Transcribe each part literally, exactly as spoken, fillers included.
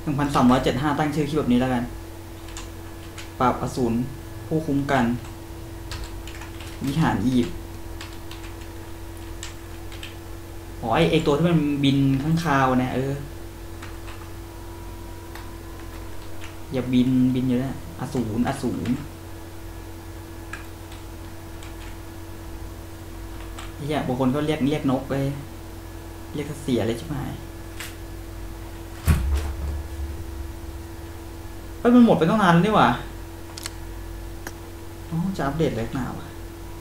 หนึ่งพันสามร้อยเจ็ดห้าตั้งชื่อคลิปแบบนี้แล้วกันปราบอสูรผู้คุ้มกันวิหารอียิปต์อ๋อไอไอตัวที่มันบินข้างคาวเนี่ยเอออย่าบินบินอยู่นะอสูรอสูรเนี่ยบางคนก็เรียกเรียกนกไปเรียกเสียเลยใช่ไหมเอ้ยมันหมดไปตั้งนานแล้วนี่หว่าอ๋อจะอัปเดตเล็กหนาวะ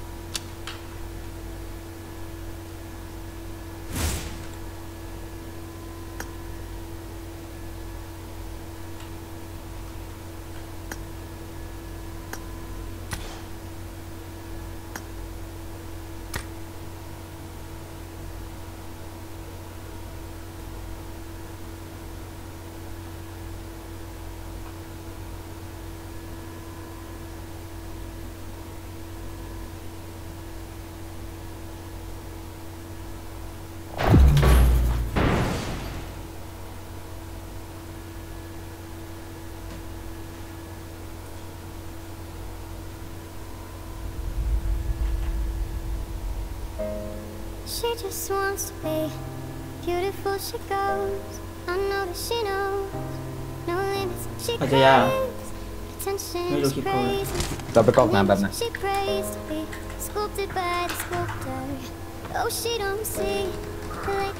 She just wants to be beautiful. She goes. I know that she knows. No limits. She อาจจะยาก attention. ไม่รู้ She's คลิปเขาเลย crazy. เราไปกรอกน้ำแบบนะ She prays to be sculpted by the sculptor. Oh, she don't see the light.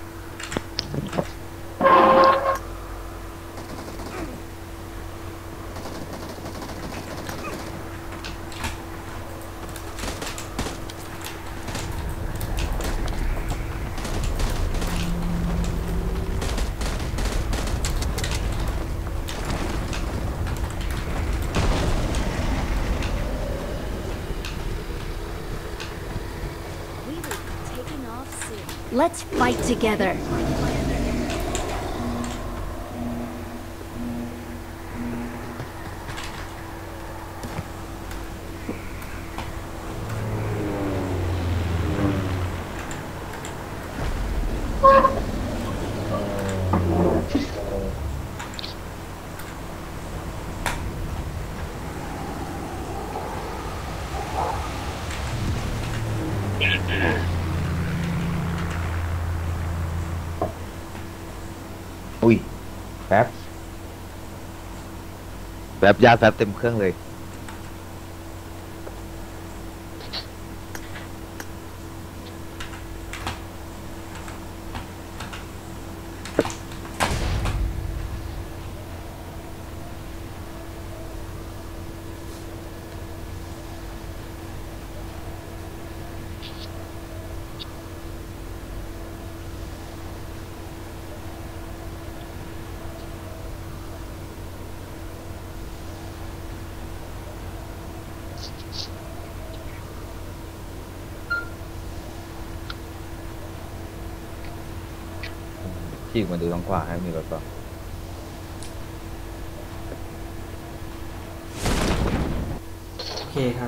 Let's fight together. อุ้ยแป๊บแป๊บยาแป๊บเต็มเครื่องเลยขี่มาดูทางขวาให้มีรถป่ะโอเคครับ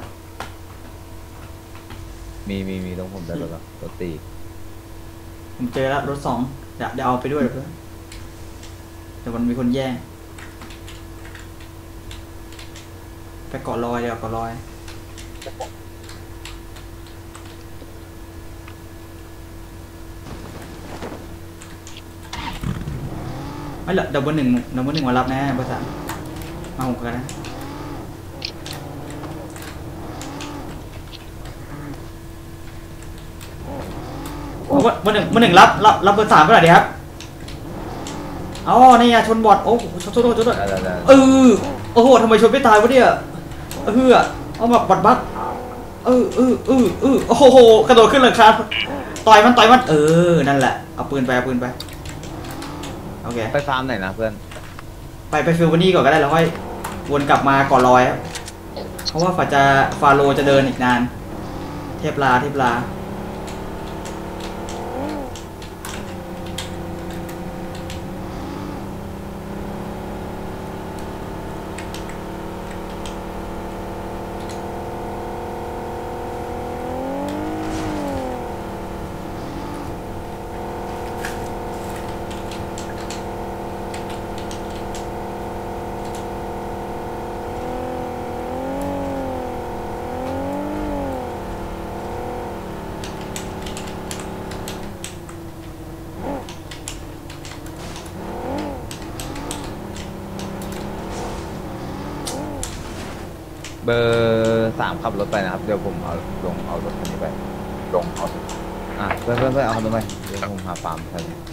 มีมีมีต้องผมได้รถป่ะรถตีผมเจอแล้วรถสองเดี๋ยวเดี๋ยวเอาไปด้วยเพื่อนเดี๋ยวมันมีคนแย่งไปเกาะลอยเดี๋ยวเกาะลอยไม่ละเดี๋ยวเบอร์หนึ่งเดี๋ยวเบอร์หนึ่งมารับแน่เบอร์สามมาหกกันนะโอ้เบอร์หนึ่งเบอร์หนึ่งรับรับรับเบอร์สามเมื่อไหร่ดีครับอ๋อนี่ไงชนบอดโอ้ชนชนชนชนเออโอ้โหทำไมชนไม่ตายวะเนี่ยเออเอาแบบบัดบัดเออเออเออเออโอ้โหกระโดดขึ้นหลังคาต่อยมันต่อยมันเออนั่นแหละเอาปืนไปเอาปืนไปโอเคไปฟาร์มไหนนะเพื่อนไปไปฟิลวานี่ก่อนก็ได้แล้วค่อยวนกลับมาก่อนลอยเพราะว่าฝ่าจะฟาโรจะเดินอีกนานเทพลาเทพลา โเบอร์สามขับรถไปนะครับเดี๋ยวผมเอาลงเอารถคันนี้ไปลงเอาอ่ะเพื่อนเพื่อนเพื่อนเอาคันนี้ไปเดี๋ยวผมหาฟาร์มคันนี้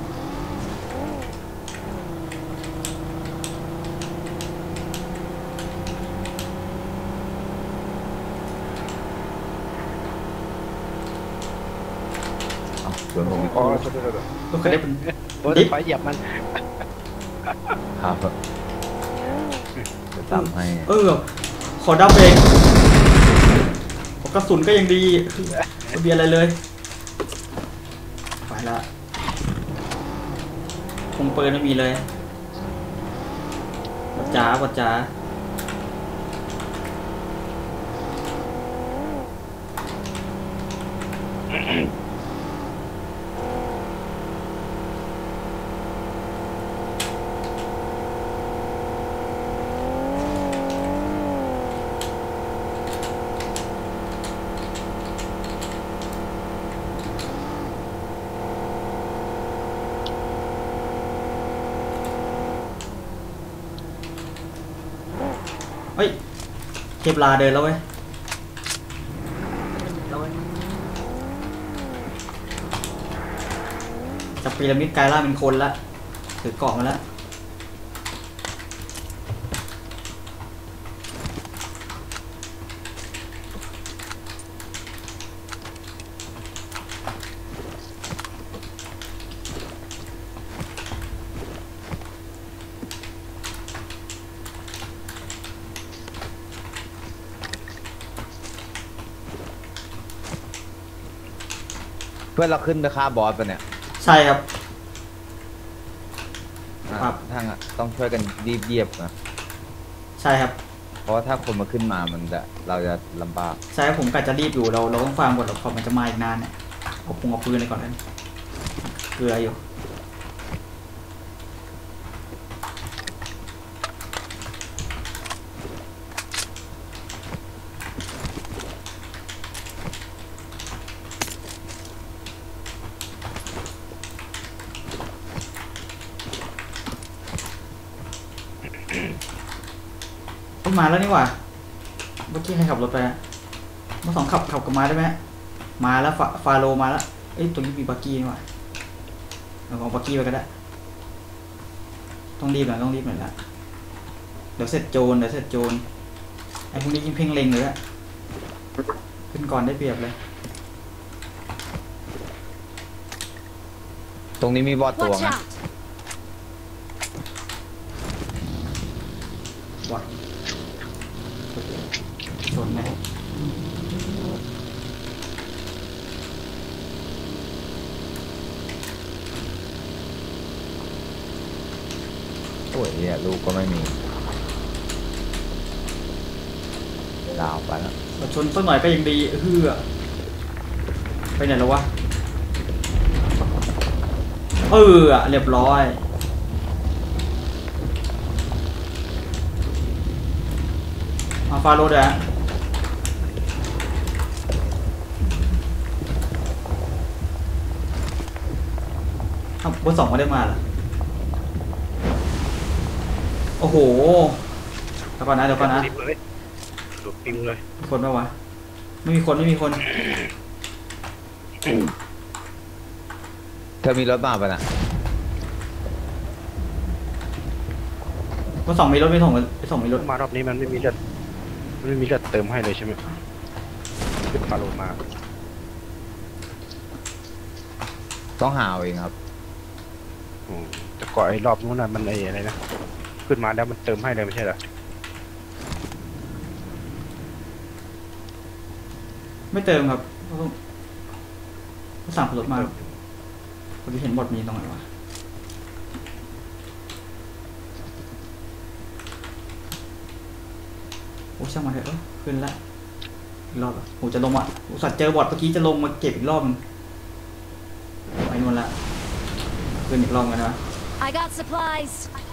เอาเดี๋ยวผมอีกอ๋อโทษโทษโทษรถคันนี้เป็นโอ้ยดิฟไฟเหยียบมันครับจะตามให้เออขอดับเองกระสุนก็ยังดีไม่มีอะไรเลยไปละคงปืนไม่มีเลยบัดจ๋าบัดจ๋าเฮ้ยเคปลาเดินแล้วเว้ยจากพีระมิดกลายร่างเป็นคนละถือเกาะมาแล้วเพื่อนเราขึ้นไปฆ่าบอสปะเนี่ยใช่ครับอ่ะครับทางอ่ะต้องช่วยกันรีบเหยียบนะใช่ครับเพราะว่าถ้าคนมาขึ้นมามันจะเราจะลำบากใช่ครับผมกะจะรีบอยู่เราเราต้องฟังก่อนเราพอมันจะมาอีกนานเนี่ยเอาพุงเอาปืนเลยก่อนกันเกลืออยู่ต้นมาแล้วนี่หว่าเมื่อกี้ใครขับรถไปอะเมื่อสองขับขับกับมาได้ไหมมาแล้วฟาฟาโลมาแล้วเอ้ยตัวนี้มีบักกี้นี่หว่าเราเอาบักกี้ไปก็ได้ต้องรีบหน่อยต้องรีบหน่อยละเดี๋ยวเสร็จโจรเดี๋ยวเสร็จโจรไอ้พวกนี้ยิ่งเพ่งเล็งเลยอะขึ้นก่อนได้เปรียบเลยตรงนี้มีบอสตัว Watch นะ out! ว่ะชนไหมโอ้ยเนี่ยลูกก็ไม่มีดาวไปแล้วแต่ชนสักหน่อยก็ยังดีเฮือไปไหนแล้ววะเออเรียบร้อยมาฟาโรดอะอ้าวเบอร์สองไม่ได้มาเหรอโอ้โหเดี๋ยวก่อนนะเดี๋ยวก่อนนะปิมเลยหลุดปิมเลยมีคนปะวะไม่มีคนไม่มีคนเธอมีรถมาปะน่ะเบอร์สองมีรถไม่ส่งเบอร์สองมีรถมารอบนี้มันไม่มีเลือดมันไม่มีเลือดเติมให้เลยใช่ไหมขึ้นฟาโลมาต้องหาเอาเองครับอืมแต่ก่อนไอ้รอบนู้นน่ะมันไอ้อะไรนะขึ้นมาแล้วมันเติมให้เลยไม่ใช่เหรอไม่เติมครับต้องต้องสั่งรถมาผมจะเห็นบทมีตรงไหนวะโอ้ช่างมันเถอะเออขึ้นละอีกรอบอ่ะโอ้จะลงอ่ะอุตส่าห์เจอบอทเมื่อกี้จะลงมาเก็บอีกรอบนึงไปนู่นละขึ้นอีกรอบกันนะ I got supplies.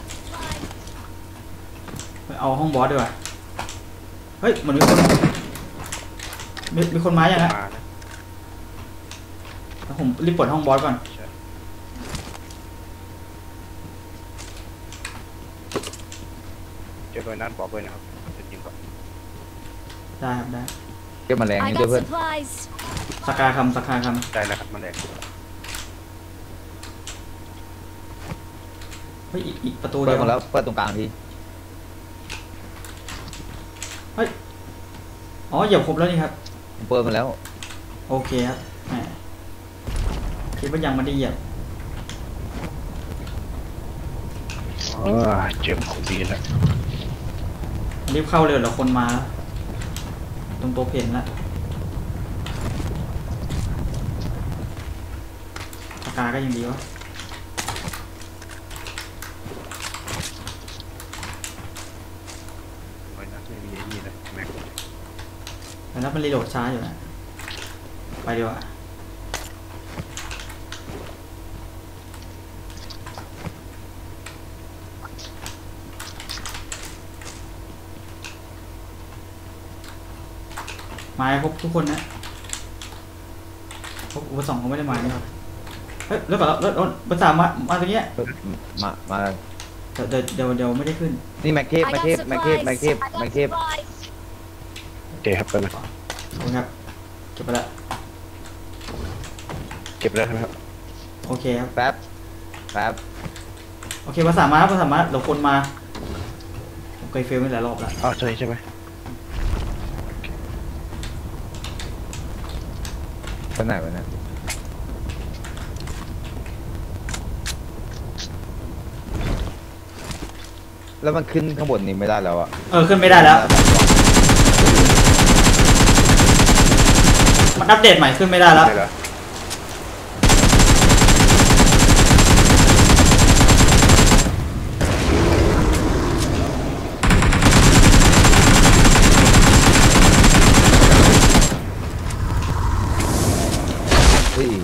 ไปเอาห้องบอสดีกว่าเฮ้ยเหมือนมีคนมีมีคนมาอย่างนะมานะแล้วผมรีบเปิดห้องบอสก่อนใช่เจอตัวนั้นบอกเลยนะครับจะยิงก่อนได้ครับได้เก็บแมลง I นี่ด้วย got เพื่อน supplies. สกาคำสกาคได้แล้วครับมาเลยำเฮ้ยอีกอีกประตูเปิเดีดยวหมดแล้วเปิดตรงกลางทีเฮ้ยอ๋อเหยียบครบแล้วนี่ครับผมเปิดมาแล้วโอเคครับแหมคิดว่ายังไม่ได้เหยียบเออเจ็บของดีแล้วรีบเข้าเร็วเดี๋ยวคนมาตรงตัวเพนแล้วปากกาก็ยังดีวะไม่นะไม่มีไอ้นี่เลยแม็กแต่นับมันรีโหลดช้าอยู่นะไปดีกว่ามาครบทุกคนนะครบอุปสรรคเขาไม่ได้มาเนี่ยเฮ้ยแล้วก่อนแล้วแล้วภาษามามาตรงเนี้ยมามาเดี๋ยวเดี๋ยวเดี๋ยวเดี๋ยวไม่ได้ขึ้นนี่แม็กเทป I แม็ก got เทปแม็กเทป supplies. แม็กเทป I แม็ก got เทป supplies. โอเคครับไปเลยขอบคุณครับเก็บไปละเก็บแล้วใช่ไหมครับโอเคครับแป๊บแป๊บโอเคภาษามาภาษามาเดี๋ยวคนมาผมเคยเฟลไปหลายรอบแล้วอ๋อใช่ใช่ไหมไปไหนวะเนี่ยแล้วมันขึ้นข้างบนนี้ไม่ได้แล้วอะเออขึ้นไม่ได้แล้วมันอัปเดตใหม่ขึ้นไม่ได้แล้วได้เหรอเฮ้ย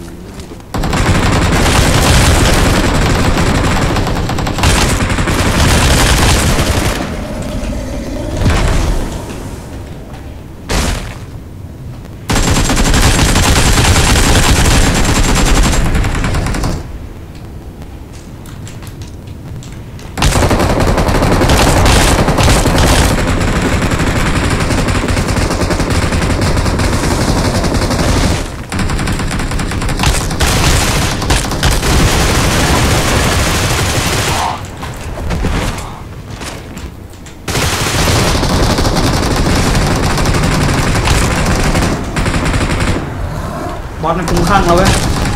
บอสมันคุ้มข้างเราเว้ย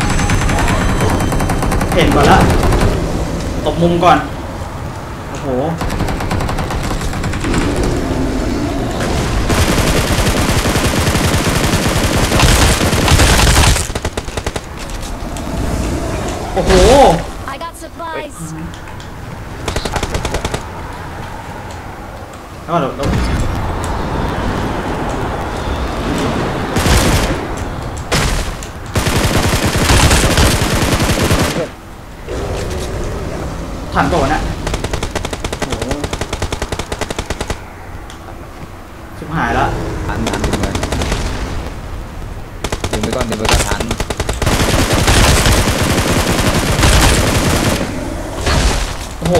เห็นก่อนละตบมุมก่อนโอ้โหโอ้โห I got supplies. แล้วเราเราทันก่อนนะโอ้โหชิบหายละทันทันดึงเลยดึงไปก่อนดึงไปก่อนทันโอ้โห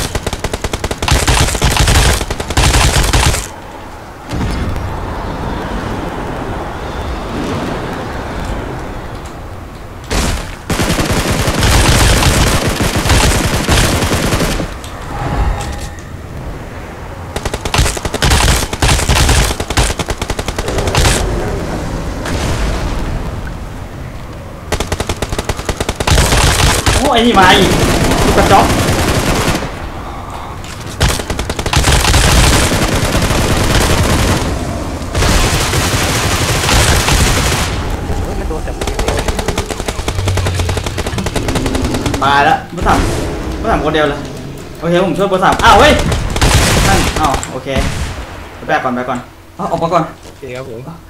โอ้ไอ้นี่มาอีกลูกกระจอกตายแล้วเบอร์สามเบอร์สามคนเดียวเลยโอเคผมช่วยเบอร์สามอ้าวเฮ้ยนั่นอ้าวโอเคแบกก่อนแบกก่อนเอาออกมาก่อนโอเคครับผม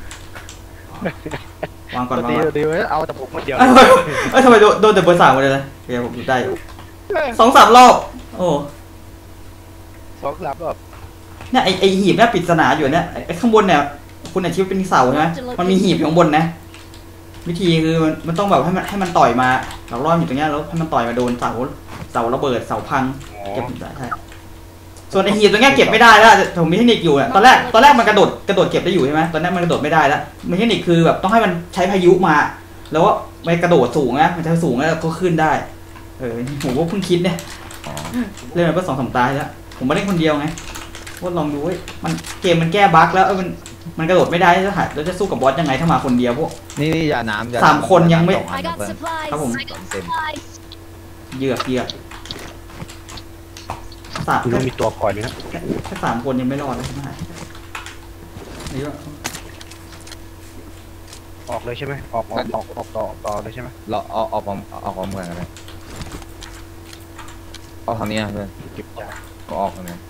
วางก่อนวางดีก่อนดีไว้เอาแต่ผมคนเดียวเอ้ยเอ้ยทำไมโดนโดนแต่เบอร์สามคนเดียวเลยโอเคผมหยุดได้อยู่สองสามรอบโอ้สองสามรอบเนี่ยไอไอหีบเนี่ยปริศนาอยู่เนี่ยไอไอข้างบนเนี่ยคุณอาชีพเป็นเสาใช่ไหมมันมีหีบอยู่ข้างบนนะวิธีคือมันมันต้องแบบให้มันให้มันต่อยมาเราล่ออยู่ตรงเนี้ยแล้วให้มันต่อยมาโดนเสาเสาระเบิดเสาพังอ๋อเก็บได้ใช่ส่วนไอหีบตรงนี้เก็บไม่ได้แล้วผมมีเทคนิคอยู่เนี่ยตอนแรกตอนแรกมันกระโดดกระโดดเก็บได้อยู่ใช่ไหมตอนนั้นมันกระโดดไม่ได้แล้วมีเทคนิคคือแบบต้องให้มันใช้พายุมาแล้วว่าไปกระโดดสูงนะมันจะสูงแล้วก็ขึ้นได้เออผมก็เพิ่งคิดเนี่ยเล่นมาเพิ่งสองสามตาแล้วผมไม่ได้คนเดียวไงว่าลองดูมันเกมมันแก้บั๊กแล้วมันมันกระโดดไม่ได้จะหาแล้วจะสู้กับบอสยังไงถ้ามาคนเดียวพวกนี่นี่ยาน้ำสามคนยังไม่ I got supplies. Come on. I got supplies. เหยือกเหยือกสามคุณต้องมีตัวคอยไหมครับแค่สามคนยังไม่รอดเลยใช่ไหมนี่ก็ออกเลยใช่ไหมออกออกออกออกต่อต่อเลยใช่ไหมเราเอาเอาพร้อมเอาพร้อมกันกันเลยเอาทางนี้เพื่อนเก็บจ่ายก็ออกทางนี้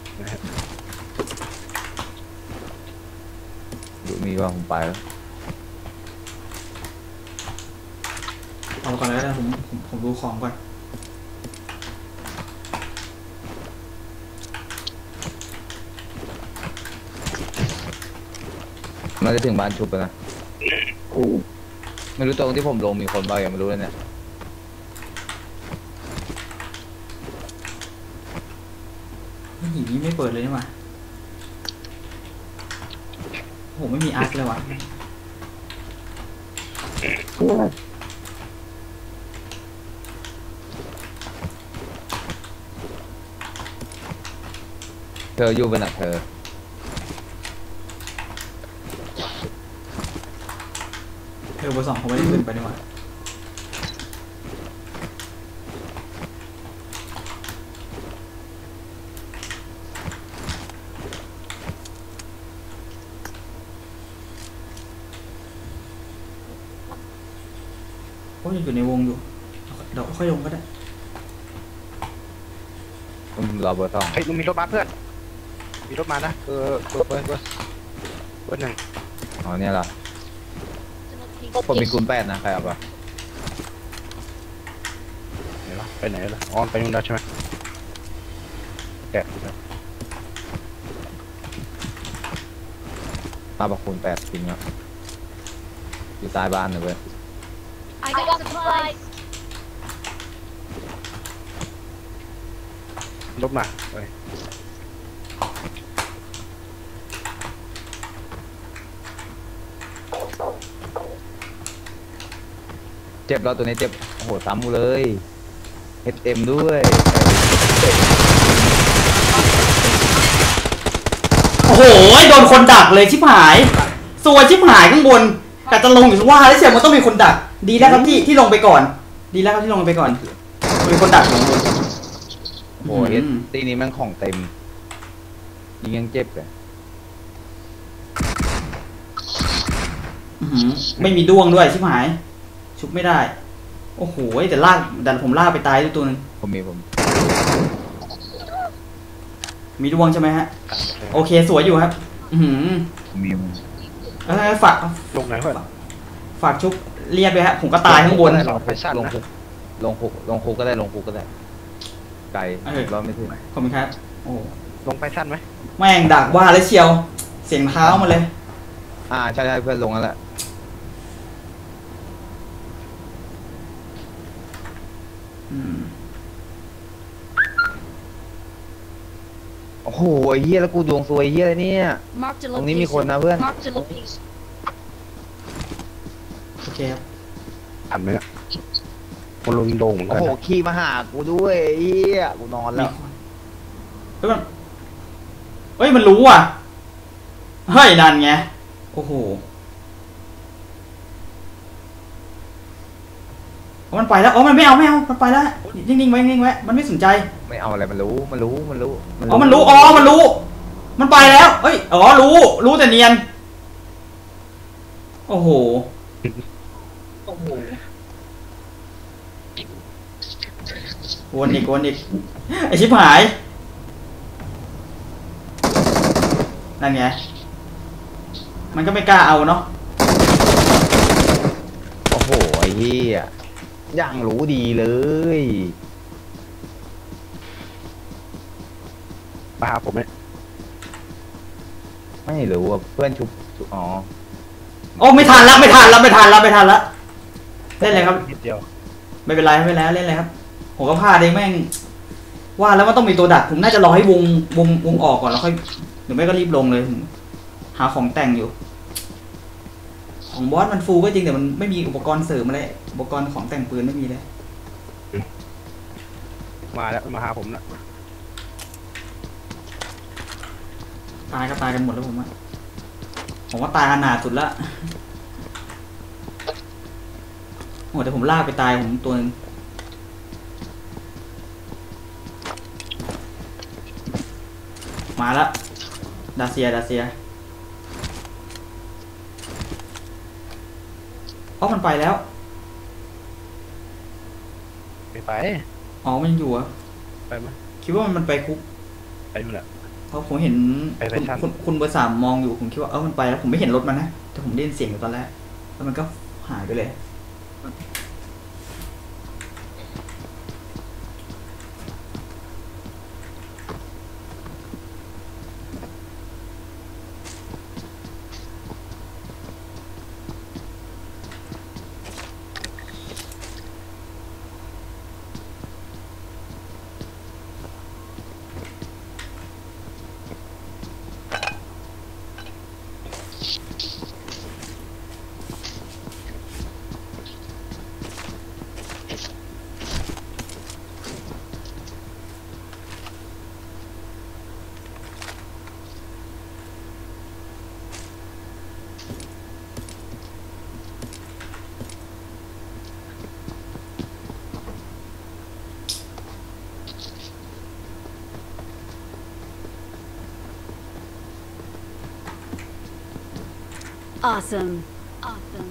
ดูมีว่าผมไปแล้วเอาก่อนเลยนะผมผมผมดูของก่อนมันจะถึงบ้านชุบแล้วนะไม่รู้ตรงที่ผมลงมีคนบ้างยังไม่รู้เลยเนี่ยหีบนี้ไม่เปิดเลยนี่หว่าโหไม่มีอาร์คเลยวะเธออยู่เป็นหนักเธอเออเบอร์สองเขาไม่ได้ขึ้นไปนี่หว่าโอ้ยอยู่ในวงอยู่เดี๋ยวค่อยลงก็ได้รอเบอร์สองเฮ้ยมันมีรถมาเพื่อนมีรถมานะเออเบอร์เบอร์เบอร์เบอร์หนึ่งอ๋อเนี่ยเหรอผมมีคูณแปดนะใครเอาปะไหนวะไปไหนล่ะอ๋อไปนู่นแล้วใช่ไหมแกะมาบอกคูณแปดจริงครับอยู่ใต้บ้านเลยเว้ย I got supplies. รถมาเฮ้ยเจ็บแล้วตัวนี้เจ็บโอ้โหซ้ำกูเลยเอสเอ็มด้วยโอ้โหโดนคนดักเลยชิบหายสวยชิบหายข้างบนแต่จะลงอยู่ว่าแล้วเชียวมันต้องมีคนดักดีแล้วครับที่ที่ลงไปก่อนดีแล้วครับที่ลงไปก่อนมีคนดักอยู่ข้างบนโอ้โหเอสตีนี้มันของเต็มยิงยังเจ็บเลยอื้อหือไม่มีดวงด้วยชิบหายชุบไม่ได้โอ้โหแต่ลากแต่ผมลากไปตายด้วยตัวนึงผมมีผมมีดวงใช่ไหมฮะโอเคสวยอยู่ครับอือหือผมมีผมเออฝากลงไหนเพื่อนฝากชุบเรียบไปฮะผมก็ตายข้างบนลงคุกลงคุกลงคุกลงคุกก็ได้ลงคุกก็ได้ไกลรอบไม่ถึงขอบคุณครับโอ้ลงไปสั้นไหมแม่งดักว่าแล้วเชียวเสียงเท้ามาเลยอ่าใช่ใช่เพื่อนลงแล้วแหละอืมโอ้โหไอ้เหี้ยแล้วกูดวงซวยเหี้ยอะไรเนี่ย Marked a ตรงนี้มีคน location. นะเพื่อน Marked a location. โอเคครับทันไหมเนี่ยคนลงโดงเหมือนโอ้กันโหนะขี่มาหากูด้วยไอ้เหี้ยกูนอนมีแล้วคนเฮ้ยมันเฮ้ยมันรู้อ่ะเฮ้ยนั่นไงโอ้โหมันไปแล้วอ๋อมันไม่เอาไม่เอามันไปแล้วนิ่งๆไว้นิ่งๆไว้มันไม่สนใจไม่เอาอะไรมันรู้มันรู้มันรู้อ๋อมันรู้อ๋อมันรู้ มันไปแล้วเอ้ยอ๋อรู้รู้แต่เนียนโอ้โหโอ้โหวนอีกวนอีกไอชิบหายนั่นไงมันก็ไม่กล้าเอาเนาะโอ้โหไอ้เหี้ยยังรู้ดีเลยมาหาผมไหมไม่รู้อ่ะเพื่อนชุบชุบอ๋อโอ้ไม่ทันแล้วไม่ทันแล้วไม่ทันแล้วไม่ทันแล้วเล่นอะไรครับนิดเดียวไม่เป็นไรไม่เป็นไรเล่นอะไรครับผมก็พลาดเองแม่งว่าแล้วมันต้องมีตัวดักผมน่าจะรอให้วงวงวงออกก่อนแล้วค่อยหรือไม่ก็รีบลงเลยผมหาของแต่งอยู่ ของบอสมันฟูก็จริงแต่มันไม่มีอุปกรณ์เสริมอะไรอุปกรณ์ของแต่งปืนไม่มีเลยมาแล้วมาหาผมนะตายก็ตายกันหมดแล้วผมว่าผมว่าตายขนาดสุดละโอ้แต่ผมลากไปตายผมตัวนึงมาแล้วดาเซียดาเซียอ๋อมันไปแล้วไปไปอ๋อมันยังอยู่อะไปมาคิดว่ามันไปคุกไปนู่นแหละเพราะผมเห็นไปไปคุณชั้นคุณคุณเบอร์สามมองอยู่ผมคิดว่าเออมันไปแล้วผมไม่เห็นรถมันนะแต่ผมได้ยินเสียงอยู่ตอนแรกแล้วมันก็หายไปเลย Awesome. Awesome.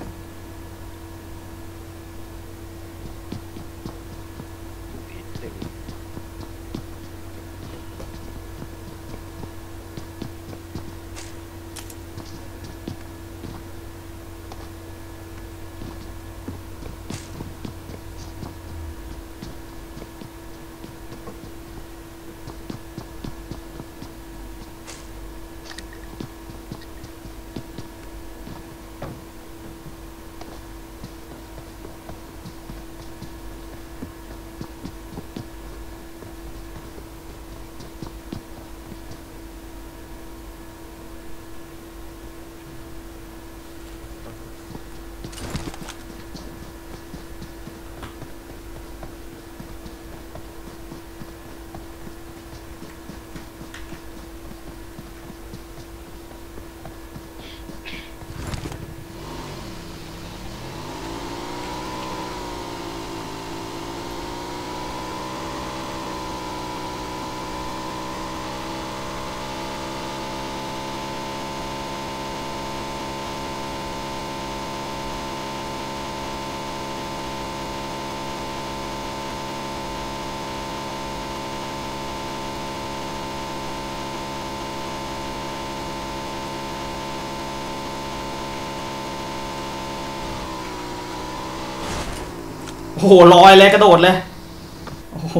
โอ้โหลอยเลยกระโดดเลยโอ้โห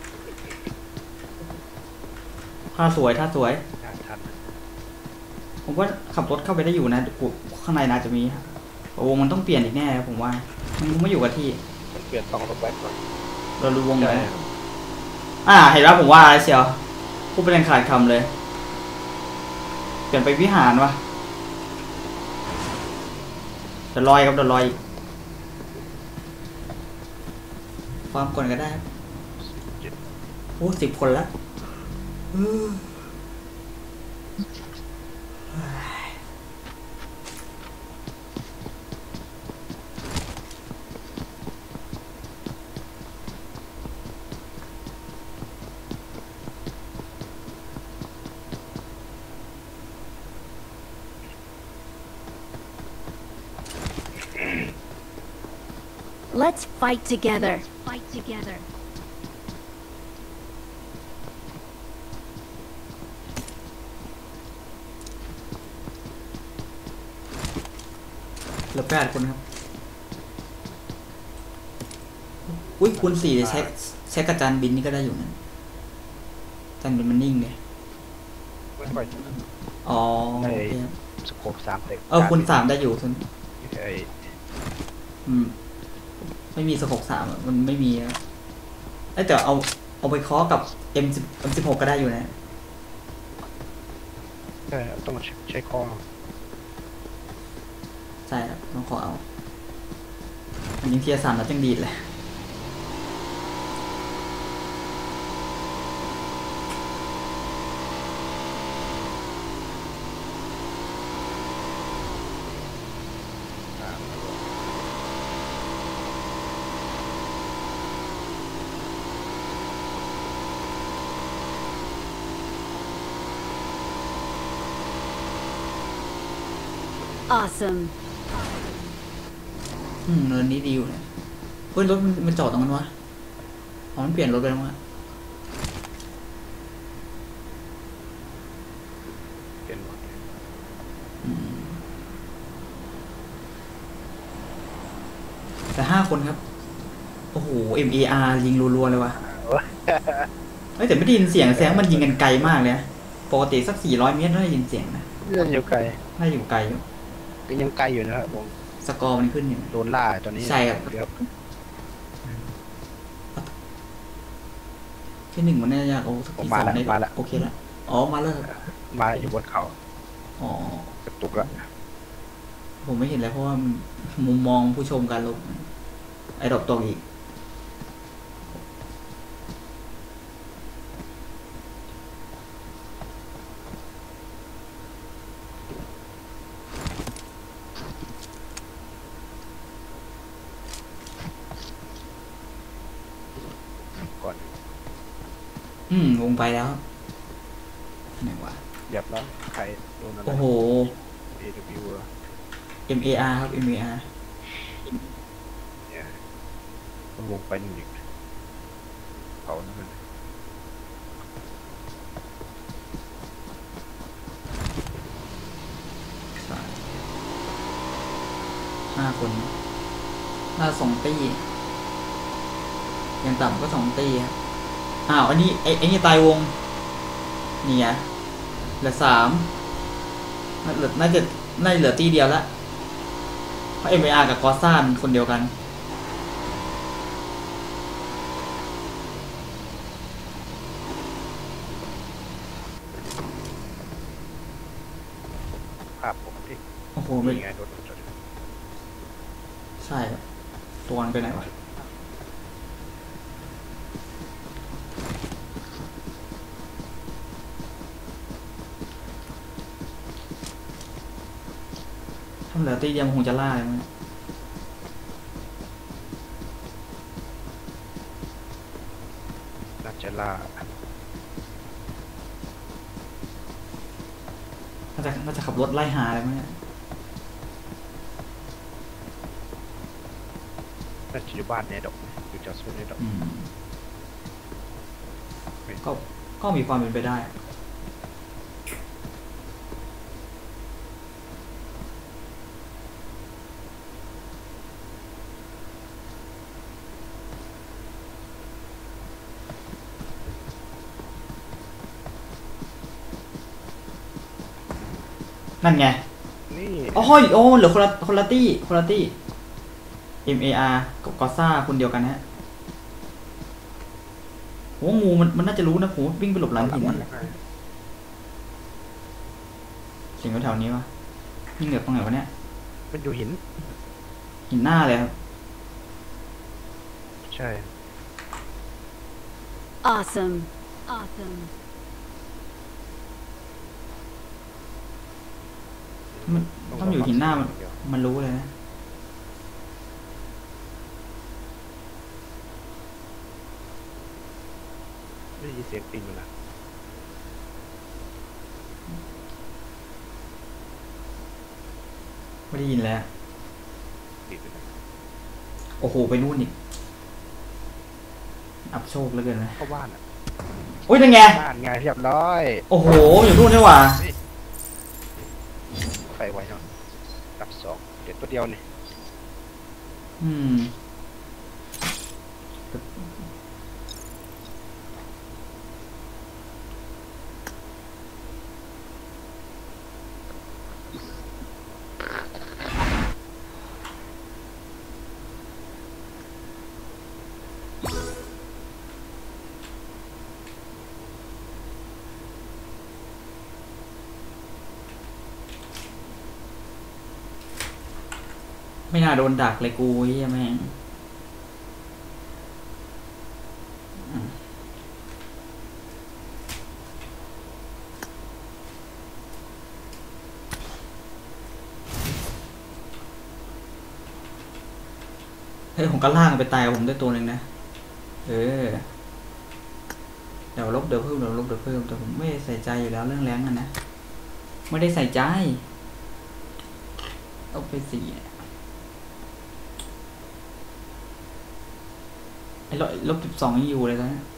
ท่าสวยท่าสวยทันผมว่าขับรถเข้าไปได้อยู่นะข้างในน่าจะมีวงมันต้องเปลี่ยนอีกแน่ผมว่ามันไม่อยู่กับที่มันเปลี่ยนต้องรถแบ็คก่อนเรารู้วงไหนใช่อ่าเห็นว่าผมว่าเชียวพูดเป็นขาดคำเลยเปลี่ยนไปวิหารวะเดี๋ยวลอยครับเดี๋ยวลอยความก่อนก็ได้โอ้สิบคนละ Let's fight together. Fight together. เหลือแปดคนครับอุ้ยคูณสี่ใช้ใช้กระจานบินนี่ก็ได้อยู่นะจานบินมันนิ่งเลยไม่ค่อยอ๋อได้โอเคครับสโคปสามเต็มเออคูณสามได้อยู่คุณไอ้อืมไม่มีสกกสามอะมันไม่มีอะเอ้ยแต่เอาเอาเอาไปเคาะกับ เอ็ม สิบ เอ็ม สิบหก ก็ได้อยู่นะใช่ต้องใช้คอใช่ครับต้องขอเอาอันนี้เทียร์สามแล้วจังดีดเลย Awesome. อืมเนินนี้ดีอยู่เลยเฮ้ยรถมันมันจอดตรงนั้นวะอ๋อมันเปลี่ยนรถไปแล้ววะเปลี่ยนหมดแต่ห้าคนครับโอ้โห เอ็ม เอ อาร์ ยิงรัวๆเลยวะเฮ้ยแต่ไม่ได้ยินเสียงแสดงมันยิงกันไกลมากเลยนะปกติสักสี่ร้อยเมตรน่าจะยินเสียงนะเรื่องอยู่ไกลน่าอยู่ไกลอยู่ก็ยังไกลอยู่นะครับผมสกอร์มันขึ้นอยู่โดนล่าตอนนี้ใช่ครับเดี๋ยวที่หนึ่งมันน่าจะโอ้สักที่สองได้โอเคแล้วอ๋อมาแล้วมาอยู่บนเขาอ๋อกระตุกละผมไม่เห็นแล้วเพราะว่ามุมมองผู้ชมการลงไอ้ดอกตกอีกก่อนอืมวงไปแล้วไหนวะเรียบร้อยใครโดนอะไรโอ้โหเอ ดับเบิลยู เหรอเอ็ม เอ อาร์ ครับ เอ็ม เอ อาร์เนี่ยมันวงไปนี่อีกเขานั่นนะห้าคนถ้าสองตียังต่ำก็สองตีครับอ้าวอันนี้ไอ้ไอ้นี่ตายวงนี่ไงเหลือสามน่าเหลือน่าจะน่าจะเหลือตีเดียวละเพราะ เอ็ม เอ อาร์ กับกอซ่ามันคนเดียวกันภาพผมที่โอ้โหไม่มีไงโดนจนใช่ครับตัวมันไปไหนวะถ้าเหลือตีเดียวมันคงจะล่าเลยมั้งน่าจะล่าน่าจะน่าจะขับรถไล่หาอะไรมั้งเนี่ยน่าจะอยู่บ้านในดอกอยู่จอดซุนในดอกอืมก็ก็มีความเป็นไปได้ นั่นไงนี่อ๋อโอ้เหลือคนละคนละตี้คนละตี้ เอ็ม เอ อาร์ กับกอซ่าคนเดียวกันฮะโหงูมันมันน่าจะรู้นะผมวิ่งไปหลบหลังหินเสียงแถวๆนี้วะยิงเหลือตรงไหนวะเนี่ยมันอยู่หินหินหน้าเลยครับใช่ Awesome. Awesome. มันต้องอยู่หินหน้ามันมันรู้เลยนะได้ยินเสียงตีนอยู่นะไม่ได้ยินแล้วตีนอยู่นะโอ้โหไปนู่นอีกอับโชคเหลือเกินนะเข้าบ้านอ่ะโอ้ยนั่นไงบ้านไงเรียบร้อยโอ้โหอยู่นู่นนี่หว่าไปไว้เนาะดับสองเด็ดตัวเดียวนี่อืมไม่น่าโดนดักเลยกูเฮียแม่งเฮ้ยผมก็ล่างไปตายกับผมได้ตัวหนึ่งนะเออเดี๋ยวลบเดี๋ยวเพิ่มเดี๋ยวลบเดี๋ยวเพิ่มแต่ผมไม่ใส่ใจอยู่แล้วเรื่องแรงกันนะไม่ได้ใส่ใจเอาไปสี่ไอ้ลบลบสิบสองยังอยู่เลยตอนนี้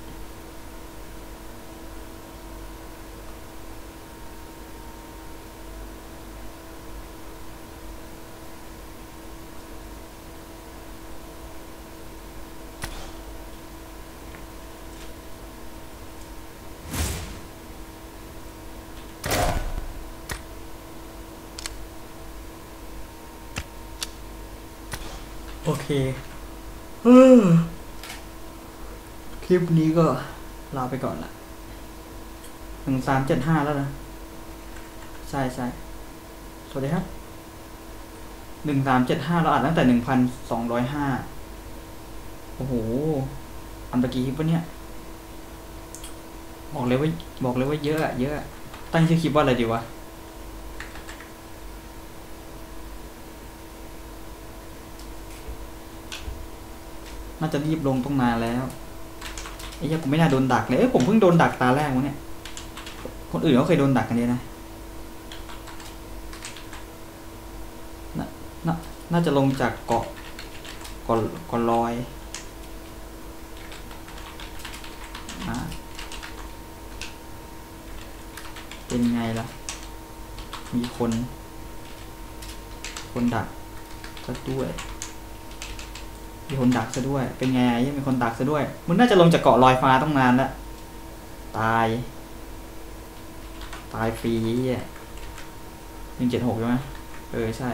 โอเคเออคลิปนี้ก็ลาไปก่อนละหนึ่งสามเจ็ดห้าแล้วนะใช่ใช่สวัสดีครับหนึ่งสามเจ็ดห้าเราอ่านตั้งแต่หนึ่งพันสองร้อยห้าโอ้โหอันตะกี้คลิปวะเนี่ยบอกเลยว่าบอกเลยว่าเยอะอะเยอะตั้งชื่อคลิปว่าอะไรดีวะน่าจะรีบลงต้องนานแล้วไอ้เหี้ยผมไม่น่าโดนดักเลยเอ้ยผมเพิ่งโดนดักตาแรกวะเนี่ยคนอื่นเขาเคยโดนดักกันเนี่ยนะน่าน่าน่าจะลงจากเกาะเกาะเกาะลอยอ่าเป็นไงล่ะมีคนคนดักซะด้วยมีคนดักซะด้วยเป็นไงยังมีคนดักซะด้วยมันน่าจะลงจากเกาะลอยฟ้าต้องนานแล้วตายตายฟรีอ่ะหนึ่งเจ็ดหกใช่ไหมเออใช่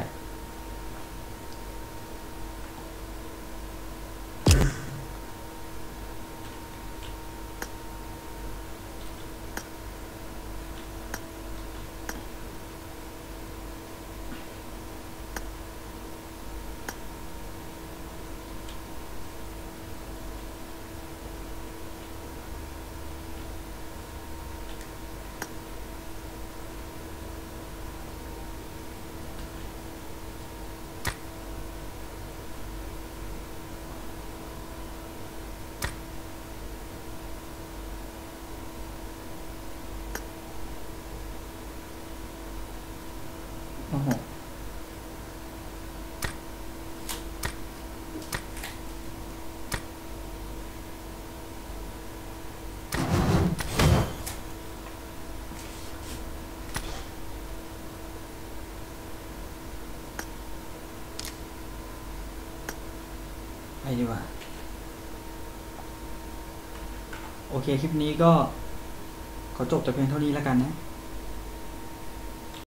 โอ้โหไปดีกว่าโอเคคลิปนี้ก็ขอจบแต่เพียงเท่านี้แล้วกันนะ